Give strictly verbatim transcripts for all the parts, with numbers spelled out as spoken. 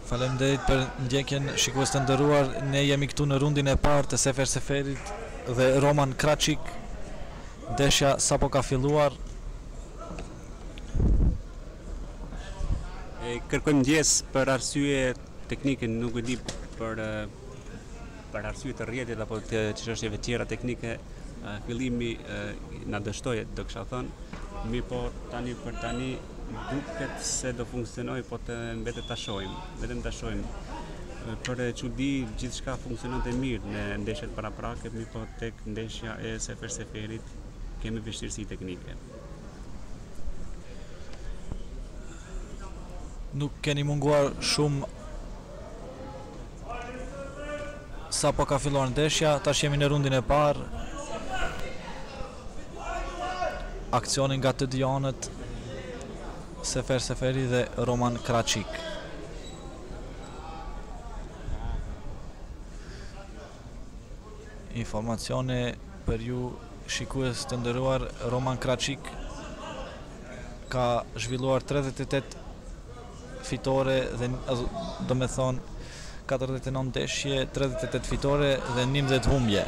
Faleminderit për ndjekjen, shikues të nderuar. Ne jemi këtu në rundin e parë të Sefer Seferit dhe Roman Kraçik. Ndeshja sapo ka filluar. E kërkojmë ndjes për arsye teknike, nuk e di për për arsye të rrjetit apo të çështjeve tjera teknike, fillimi na dështoi, do kisha thënë, mi po tani për tani duket se do funksionoj, po të mbetet ta shohim, vetëm ta shohim. Për çudi gjithçka funksiononte mirë në ndeshjet paraprake, mi po tek ndeshja e Sefer Seferit kemi vështirësi teknike. Nuk keni munguar shumë sa po ka filluar ndeshja, tash jemi në rundin e parë. Aksionin nga të dy anët, Sefer Seferi dhe Roman Kraçik. Informacione për ju shikues të nderuar, Roman Kraçik ka zhvilluar tridhjetë e tetë fitore dhe do me thonë katërdhjetë e nëntë ndeshje, tridhjetë e tetë fitore dhe njëmbëdhjetë humbje.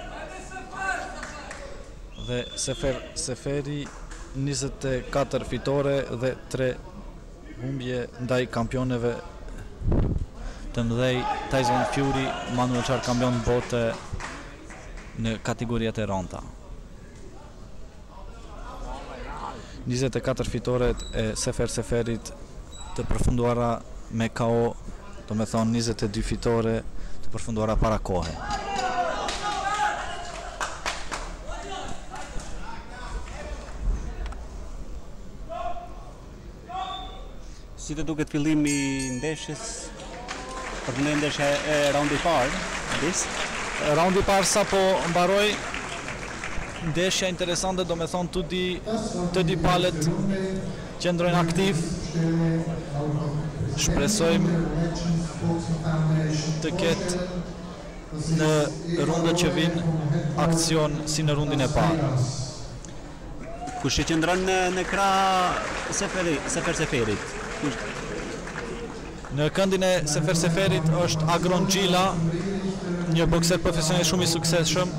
Dhe Sefer Seferi njëzet e katër fitore dhe tre humbje ndaj kampioneve të mëdhej Tyson Fury, Manuel Charr, kampion bote në kategoriat e rënda. njëzet e katër fitoret e Sefer Seferit të përfunduara me K O, do me thonë njëzet e dy fitore të përfunduara para kohe. Si të duket fillimi i ndeshjes, për të ndeshja e raundi i parë, dis? Raundi i parë sapo mbaroi, ndeshja interesante, do me thonë të di të di palët qëndrojnë aktiv. Shpresojmë të ketë në rundën që vijnë aksion si në rundin e parë. Kush e qëndron në, në krah Seferi, Sefer Seferit? Në këndin e Sefer Seferit është Agron Gjila, një bokser profesional shumë i suksesshëm,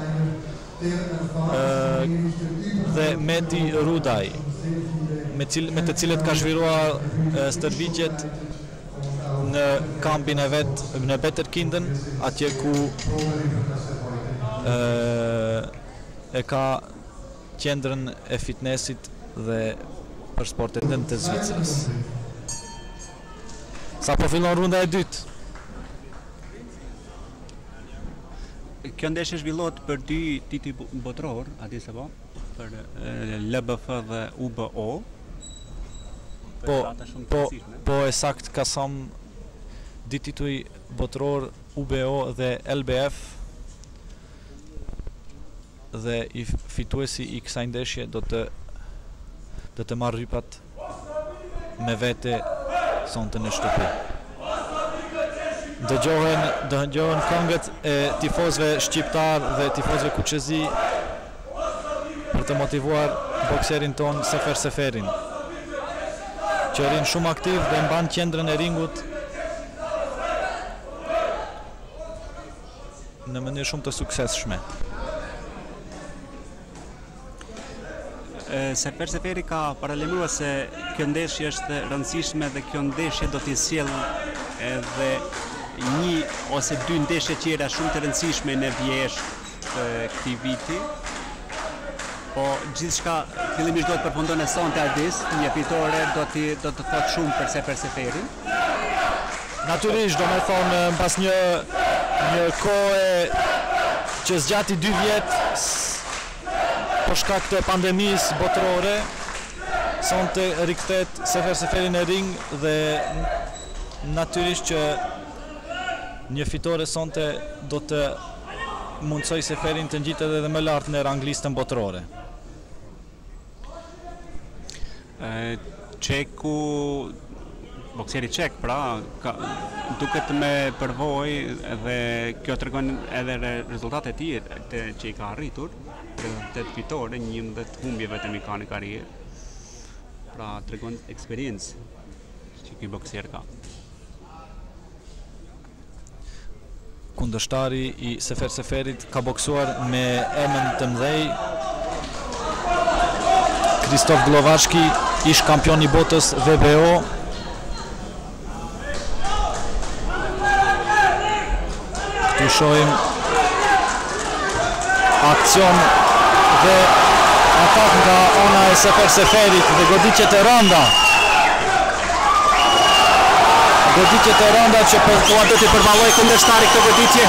dhe Meti Rudaj, me, cil, me të cilët ka zhvilluar stërvitjet në kampin e vet në Betterkinden, atje ku e, e ka qendrën e fitnessit dhe për sportet të Zvicrës. Sa po fillon runda e dytë? Kjo ndeshje zhvillohet për dy tituj botror, a di se po, për L B F dhe U B O. Po, po, po e sakt ka sam dy tituj botror, U B O dhe L B F, dhe i fituesi i kësaj ndeshje do të do të marrë rypat me vete sonte në shtëpi. Dëgjohen, dëgjohen këngët e tifozëve shqiptar dhe tifozëve kuqezi për të motivuar bokserin ton Sefer Seferin, që rinë shumë aktiv dhe mban qendrën e ringut në mënyrë shumë të suksesshme. Sefer Seferi ka paralajmëruar se kjo ndeshje është rëndësishme dhe kjo ndeshje do t'i sjellë edhe një ose dy ndeshje tjera shumë të rëndësishme në vjeshtë të këtij viti. Po gjithçka fillimisht do të përfundon e sonte Ardis, një fitore do të do të thotë shumë për Sefer Seferin. Natyrisht, do me thonë, mbas një një kohë që zgjati dy vjet për shkak të pandemisë botërore, sonte rikthehet Sefer Seferi në ring dhe natyrisht që një fitore sonte do të mundsoj Seferin të ngjitet edhe më lart në ranglistën botërore. Çeku, bokseri çek, pra, ka, duket me përvojë dhe kjo tregon edhe rezultatet e tij të që i ka arritur. tridhjetë fitore, njëmbëdhjetë humbje vetëm i ka në karrierë. Pra tregon eksperiencë që ky bokser ka. kundërshtari i Sefer Seferit ka boksuar me emën të mëdhej. Kristof Glovaçki, ish kampion i botës V B O. Këtu shohim aksion dhe atak nga ana e Sefer Seferit dhe goditjet e rënda. Goditjet e rënda që për Po do t'i përballoj kundërshtari këtë goditje.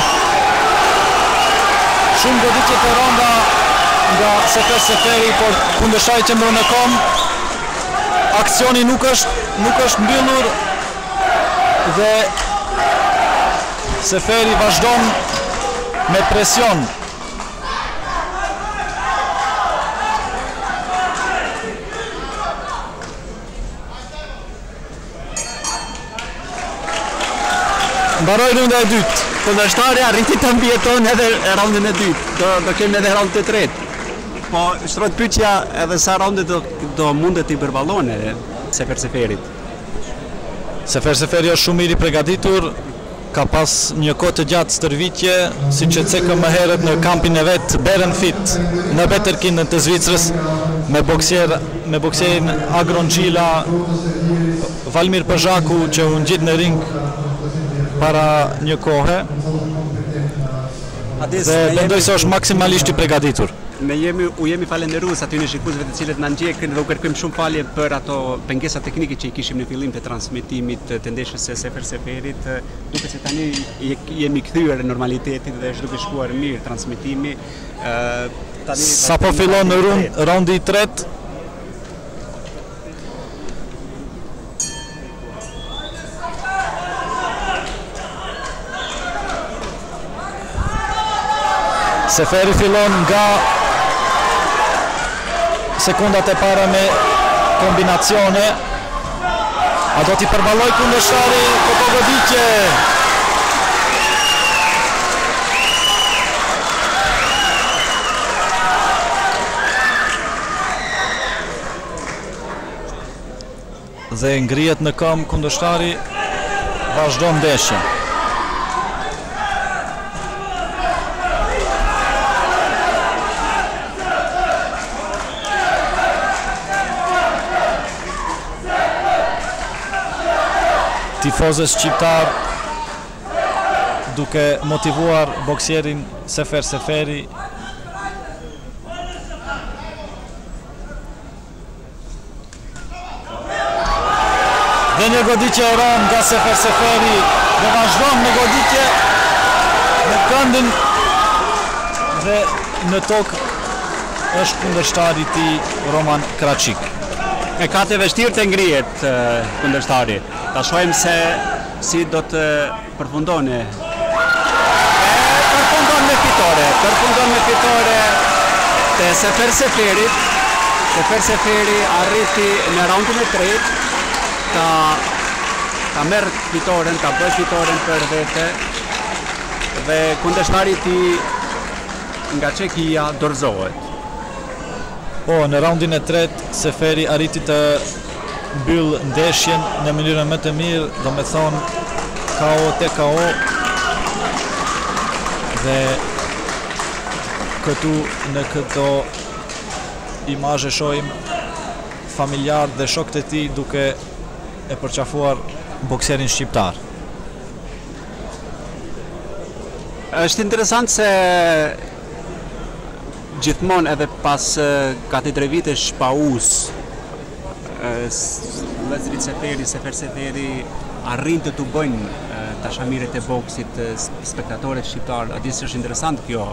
Shumë goditje të rënda nga Sefer Seferi, por kundërshtari që mbron në kom. Aksioni nuk është nuk është mbyllur dhe Seferi vazhdon me presion. Mbaroi runda e dytë. Kundërshtari arriti ta mbijeton edhe raundin e dytë. Do do kemi edhe raundin e tretë. Po shtrohet pyetja edhe sa raunde do do mundet i përballon Sefer Seferit. Sefer Seferi është shumë mirë i përgatitur, ka pas një kohë të gjatë stërvitje, siç e cekëm më herët në kampin e vet Beren Fit në Beterkin të Zvicrës me boksier me bokserin Agron Xhila, Valmir Pezhaku që u ngjit në ring para një kohe. Dhe mendoj se është maksimalisht i përgatitur. Ne jemi u jemi falënderues aty në shikuesve të cilët na ndjekin dhe u kërkojmë shumë falje për ato pengesa teknike që i kishim në fillim të transmetimit të ndeshjes së Sefer Seferit. Duke se tani jemi kthyer në normalitetin dhe është duke shkuar mirë transmetimi. Tani sapo fillon në rund, raundi i tretë. Seferi fillon nga sekundat e para me kombinacione. A do t'i përballoj kundërshtari këto goditje? Dhe ngrihet në këmbë kundërshtari, vazhdon ndeshjen. Tifozës shqiptar duke motivuar boksierin Sefer Seferi. Dhe një goditje e rëndë nga Sefer Seferi dhe vazhdon me goditje në këndin dhe në tokë është kundërshtari i tij Roman Kraçik. E ka të vështirë të ngrihet kundërshtari. Ta shohim se si do të përfundoni. Përfundon me fitore, përfundon me fitore te Sefer Seferit. Sefer Seferi arriti në raundin e tretë ta ta merr fitoren, ta bëj fitoren për vete dhe kundërshtari i tij nga Çekia dorëzohet. Po, në raundin e tretë Seferi arriti të mbyll ndeshjen në mënyrën më të mirë, do me thonë K O te K O. Dhe këtu në këto imazhe shohim familjar dhe shokët e tij duke e përqafuar bokserin shqiptar. Është interesant se gjithmonë edhe pas gati tre vitesh pauz vëllezërit Seferi, Sefer Seferi arrin të t'u bëjnë dashamirët e boksit spektatorët shqiptar. A di se është interesant kjo.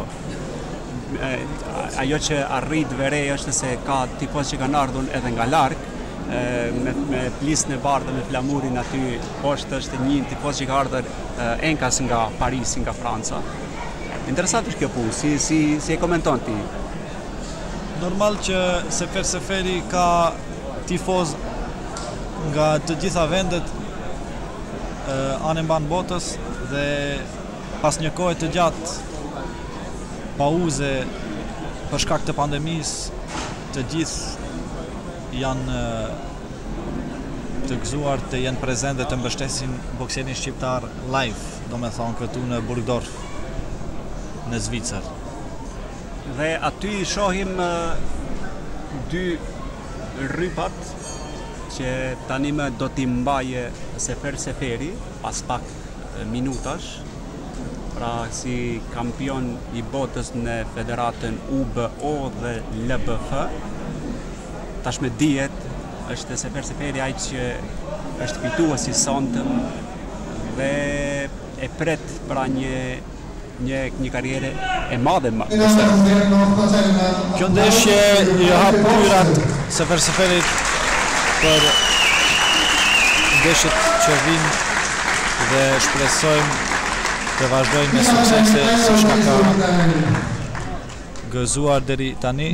Ajo që arrit verej është se ka tifoz që kanë ardhur edhe nga larg me, me plisën e bardhë me flamurin aty poshtë është një tifoz që ka ardhur enkas nga Parisi, nga Franca. Interesant është kjo punë, si, si, si e komenton ti? Normal që Sefer Seferi ka tifoz nga të gjitha vendet anë mban botës dhe pas një kohë të gjatë pauze për shkak të pandemisë, të gjithë janë të gëzuar të jenë prezent dhe të mbështesin bokserin shqiptar live, do me thonë këtu në Burgdorf, në Zvicër. Dhe aty shohim uh, dy rrypat që tani më do t'i mbaje Sefer Seferi pas pak uh, minutash, pra si kampion i botës në federatën U B O dhe L B F. Tashme dihet është Sefer Seferi ai që është fitues i sonte dhe e pret pra një një një karrierë e madhe më. Kjo ndeshje i hap pyrat Sefer Seferit për ndeshjet që vinë dhe shpresojmë të vazhdojnë me suksese siç na ka gëzuar deri tani.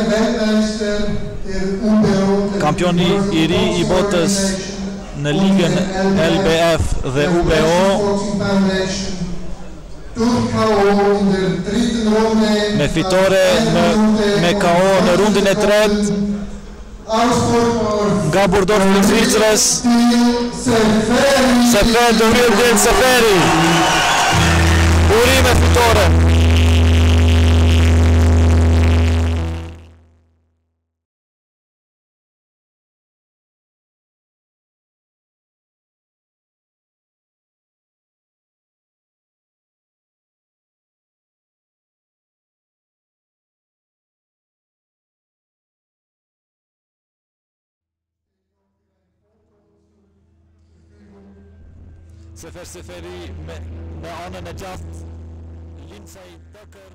Kampioni i ri i botës në ligën L B F dhe U B O me fitore në, me K O në rundin e tretë nga Burgdorf në Zvicrës, Sefer Dëmir Seferi, uri me fitore. Sefer Seferi me, me anën e gjatë, Lindsay Tucker.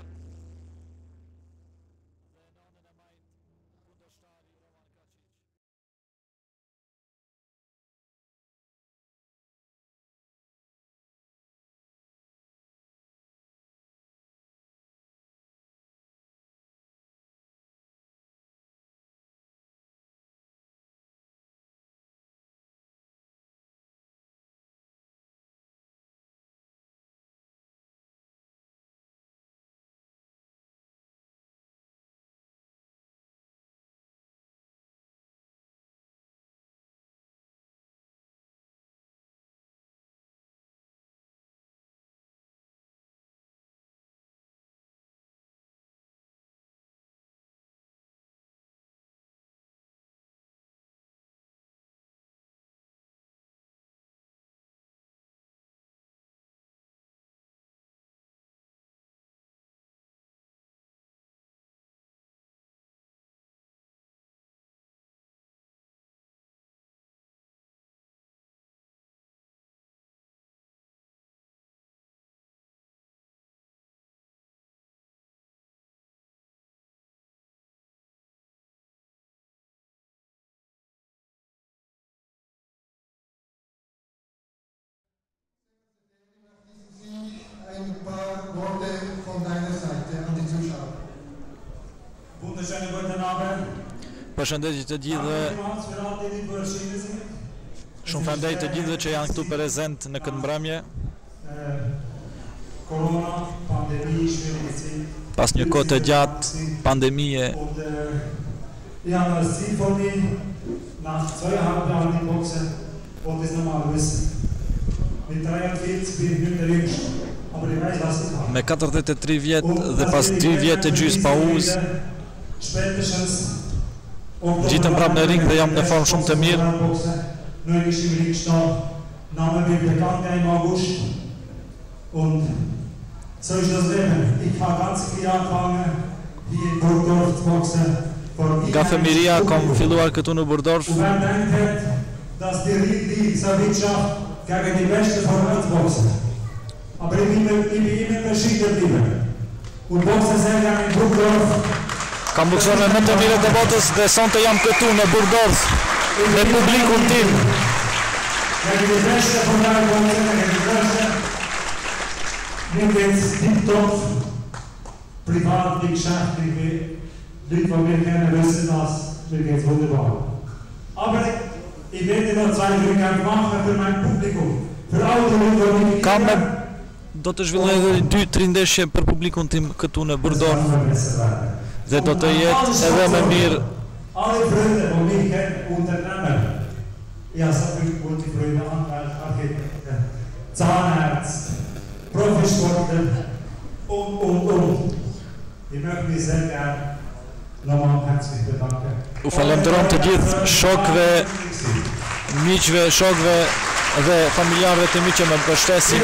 Ein paar Worte von deiner Seite an die Zuschauer. Wunderschönen guten Abend. Përshëndetje të gjithëve. Shumë faleminderit të gjithëve që janë këtu prezent në këtë mbrëmje. Corona, pandemie, schwierige Pas një kohë të gjatë pandemie. Ja, das Ziel von mir nach zweieinhalb Jahren im Boxen wollte es nochmal wissen. Mit dreiundvierzig bin ich nicht der Jüngste. Me katërdhjetë e tri vjet dhe pas dy vjet e gjys pauzë, gjitëm prapë në ring dhe jam në formë shumë të mirë. Nga fëmiria kam filluar këtu në Burgdorf. Aber ich bin, ich bin immer verschieden geblieben. Und boxe sehr gerne in Burgdorf. Kam boksuar me më të mirët e botës dhe sonte jam këtu në Burgdorf me publikun tim. Kijk, de beste van daar boxen, kijk, de beste. Niet dit TikTok, privat, niet geschäftlich. Leute, die wir kennen, wissen das. Mir geht's wunderbar. Aber ich werde noch zwei Rückkämpfe machen für mein Publikum. Für alle Leute, die mich kennen. Do të zhvilloj edhe dy tre ndeshje për publikun tim këtu në Burgdorf dhe do të jetë edhe më mirë. Alle vrienden van mij kennen ondernemer. Ich habe so viele gute Freunde, Anwälte, Architekten, Zahnärzte, Profisportler und, und, und. Ich möchte mich sehr gerne nochmal herzlich bedanken. U falenderojmë të gjithë shokëve, miqve, shokëve dhe familjarëve të mi që më mbështesin.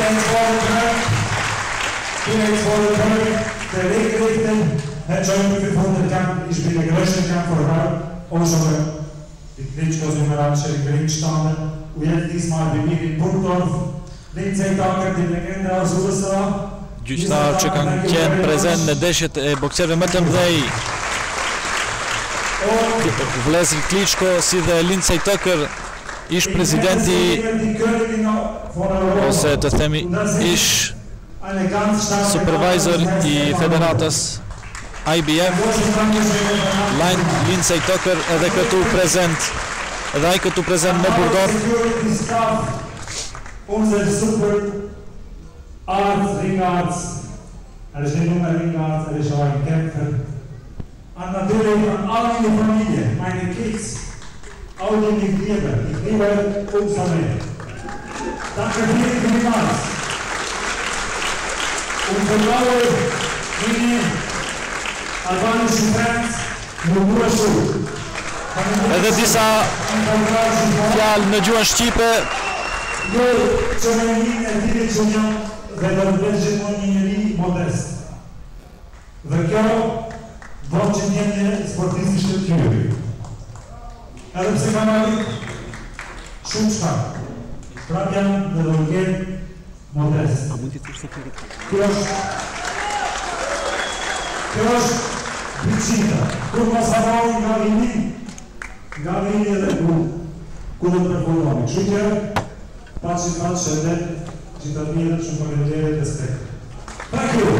Der Wegrichter hat schon über fünfhundert Kämpfe, ich bin der größte Kämpfer der Welt, auch schon die Klitschkos im Ratschen im Ring gestanden. Und jetzt diesmal bei mir in Burgdorf, Lindsay Tucker, die Legende aus U S A. Gjyqtarë që kanë qenë prezent në ndeshjet e bokserëve më të mëdhej, vëllezër Klitschko si dhe Lindsay Tucker, ish presidenti ose të themi ish supervisor i federatës I B F, Lindsay Tucker edhe këtu prezent, edhe ai këtu prezent në Burgdorf. Unser super Arzt, Ringarzt, er ist nicht nur ein Ringarzt, er ist auch ein Kämpfer. Und natürlich an alle meine Familie, meine Kids, all die mich lieben, ich liebe umso mehr. Danke vielen, vielmals. Und für alle meine albanischen Fans, nur nur Schuld. Edhe disa fjalë në gjuhën shqipe. Jo që me një e tiri që një dhe do të vetë gjithmonë një njëri modest. Dhe kjo do që një një sportisti shkëtkyri. Edhe pse kam arrit shumë qka. Prap jam dhe do t'jenë modest. Kjo është Kjo është bëqita. Kur mos havoj nga vini, nga vini edhe ku ku do të përfundomi. Kështu që Pace, pace, shëndet, gjithë të mirët, shumë faleminderit dhe respekt. Thank you!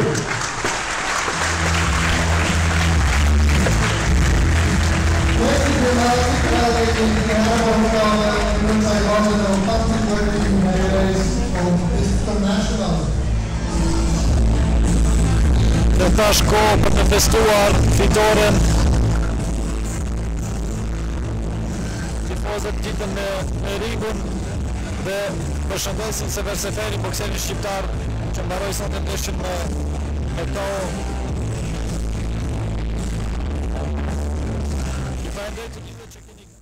Questi privati creati che hanno portato in Taiwan og faktisk working areas of international. Dhe tash kohë për të festuar fitoren. Tifozët gjithën në ringun dhe përshëndesin Sever Seferi, bokserin shqiptar që mbaroi sot ndeshjen me me këto. I falenderoj të gjithëve që keni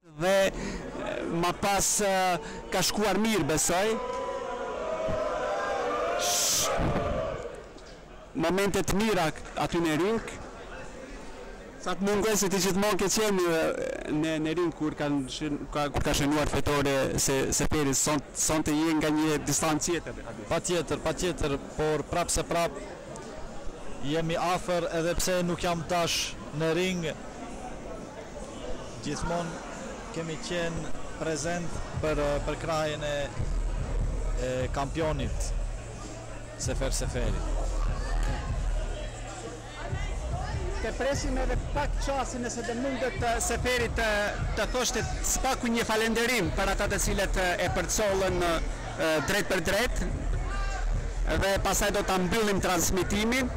Dhe ma pas ka shkuar mirë besoj. Momentet mira aty në ring. Sa të mungoj se ti gjithmonë ke qenë në, në ring kur, kan, ka, kur ka shënuar fetore se, se Peri, son, son të je nga një distancë tjetër. Pa tjetër, pa tjetër, por prap se prap jemi afer edhe pse nuk jam tash në ring. Gjithmonë kemi qenë prezent për, për krajën e, e kampionit Sefer Seferi. Të presim edhe pak qasi nëse të mundet të Seferit të, të thoshte spaku një falenderim për ata të cilët e përcollën drejt për drejt dhe pasaj do të mbyllim transmitimin.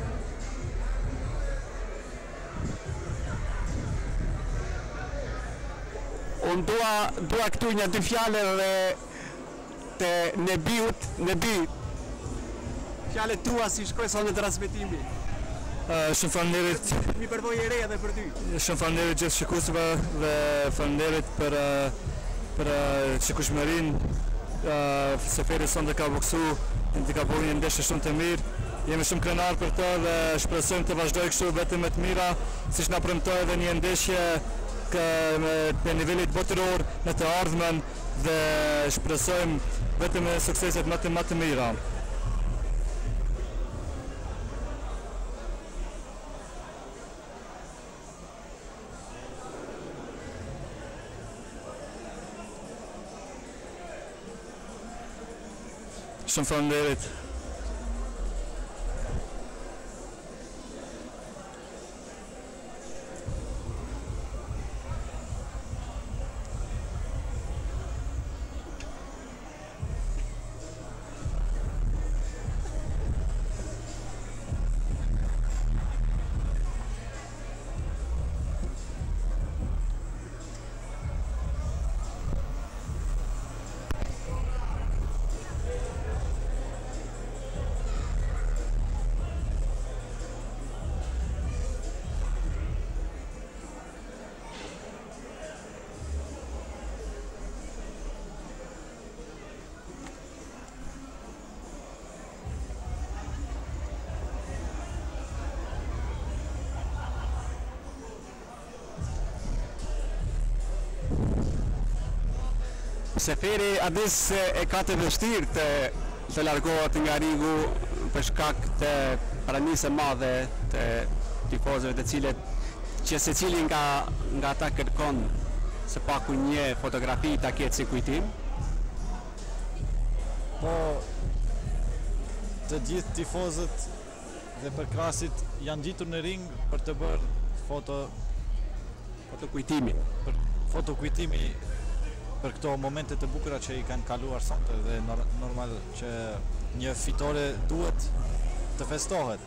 Unë dua, dua këtu një dy fjale dhe të Nebiut, Nebi, fjale tua si shkoj sa në transmitimi. Uh, shumë falenderit. Mi përvoj e reja dhe për ty. Shumë falenderit gjithë shikuesve dhe falenderit për për shikueshmërinë. Uh, Seferi sonte ka boksu, të ka bërë një ndeshje shumë të mirë. Jemi shumë krenar për të dhe shpresojmë të vazhdoj kështu vetëm me të mira, siç na premtoi edhe një ndeshje në nivelit botëror në të ardhmen dhe shpresojmë vetëm me sukseset më të më të mira. Shumë falenderit. Seferi Adis e ka të vështirë të, të largohet nga ringu për shkak të pranisë madhe të tifozëve të cilët që secili nga nga ata kërkon së paku një fotografi ta ketë si kujtim. Po të gjithë tifozët dhe përkrasit janë gjitur në ring për të bërë foto foto kujtimi. Për foto kujtimi për këto momente të bukura që i kanë kaluar sonte dhe normal që një fitore duhet të festohet.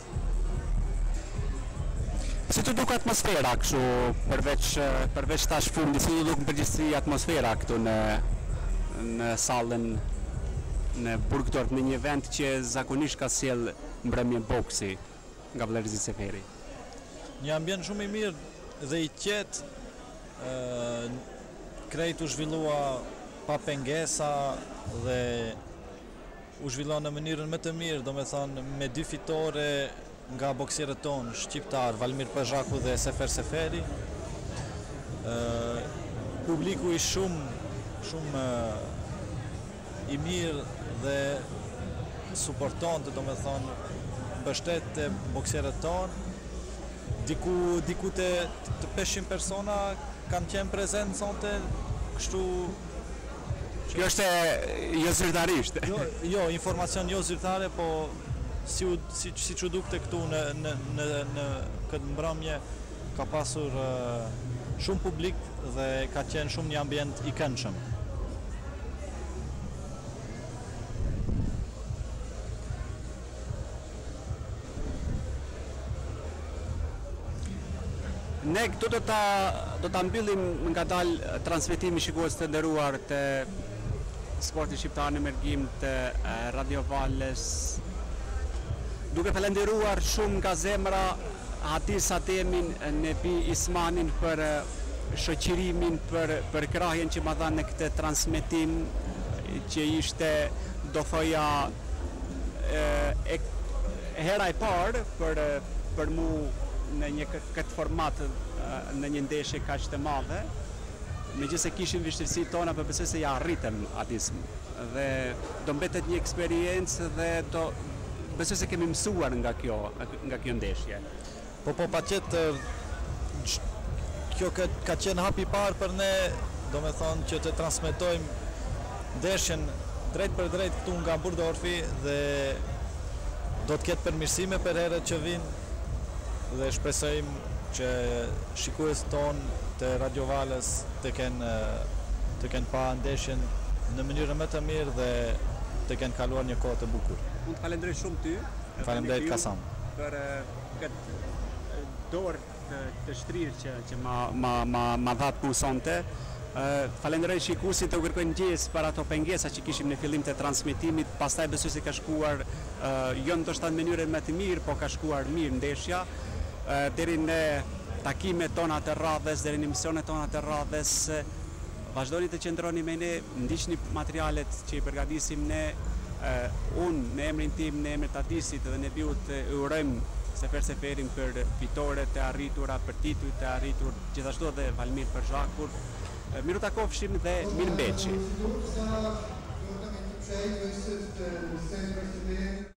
Si të duk atmosfera kështu përveç përveç tash fundi, si të duk në përgjithësi atmosfera këtu në në sallën në Burgdorf, në një vend që zakonisht ka sjell mbrëmje boksi nga vëllërizi Seferi. Një ambient shumë i mirë dhe i qetë, ë krejt u zhvillua pa pengesa dhe u zhvillua në mënyrën më të mirë, do me thonë me dy fitore nga boksierët tonë shqiptar, Valmir Pezhaku dhe Sefer Seferi. Uh, publiku i shumë, shumë uh, i mirë dhe suporton të, do me thonë, mbështet të boksierët tonë. Diku, diku të, të pesëqind persona kanë qenë prezent sonte, kështu... Kjo është jo zyrtarisht. Jo, jo, informacion jo zyrtare, po si u si si që dukte këtu në në në në këtë mbrëmje ka pasur uh, shumë publik dhe ka qenë shumë një ambient i këndshëm. Ne këtu do ta do ta mbyllim ngadalë transmetimi shikues të nderuar të sportit shqiptar në Mergim të Radio Valles. Duke falenderuar shumë nga zemra Hadis Ademin, Nebi Ismanin për shoqërimin për, për krahjen që ma dha në këtë transmetim që ishte, do thoja, e, e, hera e parë për, për mu në një këtë format në një ndeshje kaq të madhe. Megjithëse kishim vështirësitë tona, por besoj se ja arritëm atism. Dhe do mbetet një eksperiencë dhe do besoj se kemi mësuar nga kjo, nga kjo ndeshje. Po po patjetër kjo ka, ka qenë hapi i parë për ne, do me thonë që të transmetojmë ndeshjen drejt për drejt këtu nga Burdorfi dhe do të ketë përmirësime për herët që vinë dhe shpresojmë që shikuesit tonë të Radio Valës të kenë të kenë pa ndeshjen në mënyrë më të mirë dhe të kenë kaluar një kohë të bukur. Unë të falenderoj shumë ty. Faleminderit Kasam. Për këtë dorë të, të shtrirë që, që ma, ma, ma, ma dhatë mu sonte. Uh, falenderoj shikuesit të u kërkojnë ndjes për ato pengesa që kishim në fillim të transmetimit, pastaj besoj se ka shkuar uh, jo ndoshta në mënyrë më të mirë, po ka shkuar mirë ndeshja. Uh, deri në takimet tona të radhës, deri në misionet tona të radhës, vazhdoni të qëndroni me ne, ndiqni materialet që i përgatisim ne. Uh, unë në emrin tim, në emrin të Adisit dhe në Biut uh, urojmë sefer seferin për fitore të arritura, për tituj të arritur, gjithashtu edhe Valmir për Zhakur. Uh, miru takofshim dhe mirë mbeqi.